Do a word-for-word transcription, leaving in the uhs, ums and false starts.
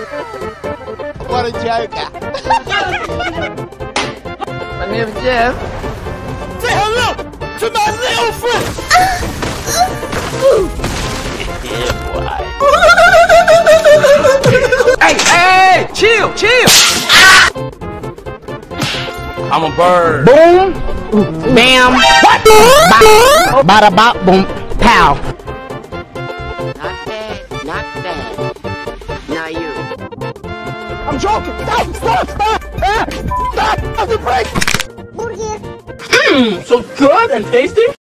What a joker. My name is Jeff. Say hello to my little friend. Yeah, boy. Hey, hey, chill, chill. I'm a bird. Boom. Bam. What? Bada bop boom. Pow. Not bad, not bad. Now you. I'm joking. Stop, stop, stop. Ah, stop. Stop the break. Mmm, so good and tasty.